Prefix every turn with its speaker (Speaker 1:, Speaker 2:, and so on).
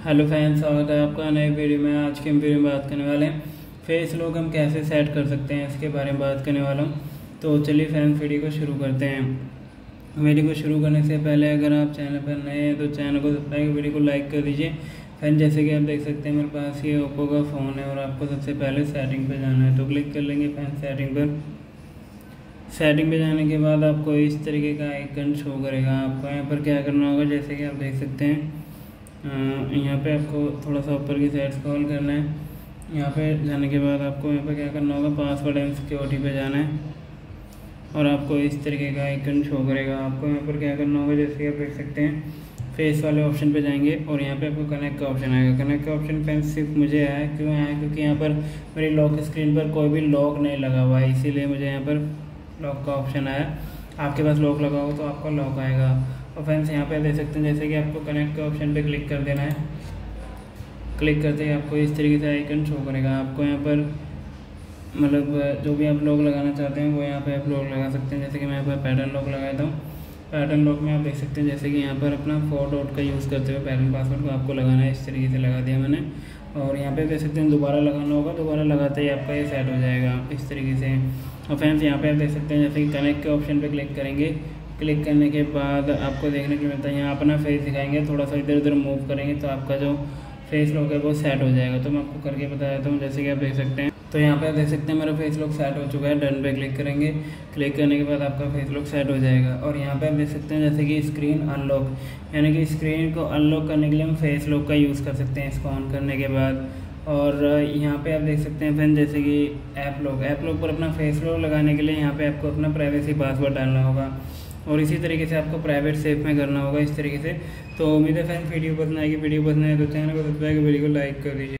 Speaker 1: Hello friends, स्वागत है आपका नए वीडियो में। आज की हम वीडियो में बात करने वाले हैं फेस लॉक हम कैसे सेट कर सकते हैं, इसके बारे में बात करने वाला हूँ। तो चलिए फ्रेंड्स, वीडियो को शुरू करते हैं। वीडियो को शुरू करने से पहले अगर आप चैनल पर नए हैं तो चैनल को सब्सक्राइब, वीडियो को लाइक कर दीजिए। फ्रेंड, जैसे कि आप देख सकते हैं मेरे पास ये ओप्पो का फ़ोन है और आपको सबसे पहले सेटिंग पर जाना है। तो क्लिक कर लेंगे फ्रेंड सेटिंग पर। सेटिंग पे जाने के बाद आपको इस तरीके का आइकन शो करेगा। आपको यहाँ पर क्या करना होगा, जैसे कि आप देख सकते हैं यहाँ पे आपको थोड़ा सा ऊपर की साइड स्क्रॉल करना है। यहाँ पे जाने के बाद आपको यहाँ पे क्या करना होगा, पासवर्ड एंड सिक्योरिटी पे जाना है और आपको इस तरीके का आइकन शो करेगा। आपको यहाँ पर क्या करना होगा, जैसे कि आप देख सकते हैं फेस वाले ऑप्शन पे जाएंगे और यहाँ पे आपको कनेक्ट का ऑप्शन आएगा। कनेक्ट का ऑप्शन फ्रेंड सिर्फ मुझे आया, क्यों आया, क्योंकि यहाँ पर मेरी लॉक स्क्रीन पर कोई भी लॉक नहीं लगा हुआ है, इसीलिए मुझे यहाँ पर लॉक का ऑप्शन आया। आपके पास लॉक लगा हो तो आपका लॉक आएगा। और फ्रेंड्स, यहाँ पे देख सकते हैं जैसे कि आपको कनेक्ट के ऑप्शन पे क्लिक कर देना है। क्लिक करते ही आपको इस तरीके से आइकन शो करेगा। आपको यहाँ पर मतलब जो भी आप लॉक लगाना चाहते हैं वो यहाँ पे आप लॉक लगा सकते हैं। जैसे कि मैं यहाँ पर पैटर्न लॉक लगाता हूँ। पैटर्न लॉक में आप देख सकते हैं जैसे कि यहाँ पर अपना 4 डॉट का यूज़ करते हुए पैटर्न पासवर्ड को आपको लगाना है। इस तरीके से लगा दिया मैंने। और यहाँ पे देख सकते हैं दोबारा लगाना होगा, दोबारा लगाते ही आपका ये सेट हो जाएगा इस तरीके से। और फ्रेंड्स, यहाँ पे आप देख सकते हैं जैसे कि कनेक्ट के ऑप्शन पे क्लिक करेंगे। क्लिक करने के बाद आपको देखने को मिलता है यहाँ अपना फेस दिखाएंगे, थोड़ा सा इधर उधर मूव करेंगे तो आपका जो फेस लॉक है वो सेट हो जाएगा। तो मैं आपको करके बता देता हूँ। जैसे कि आप देख सकते हैं, तो यहाँ पे आप देख सकते हैं मेरा फेस लॉक सेट हो चुका है। डन पे क्लिक करेंगे। क्लिक करने के बाद आपका फेस लॉक सेट हो जाएगा। और यहाँ पे आप देख सकते हैं जैसे कि स्क्रीन अनलॉक, यानी कि स्क्रीन को अनलॉक करने के लिए हम फेस लॉक का यूज़ कर सकते हैं इसको ऑन करने के बाद। और यहाँ पे आप देख सकते हैं फ्रेंड जैसे कि ऐप लॉक पर अपना फेस लॉक लगाने के लिए यहाँ पे आपको अपना प्राइवेसी पासवर्ड डालना होगा और इसी तरीके से आपको प्राइवेट सेफ में करना होगा इस तरीके से। तो उम्मीद है फ्रेंड वीडियो पसंद आएगी। वीडियो पसंद आए तो चैनल को सब्सक्राइब, वीडियो को लाइक कर दीजिए।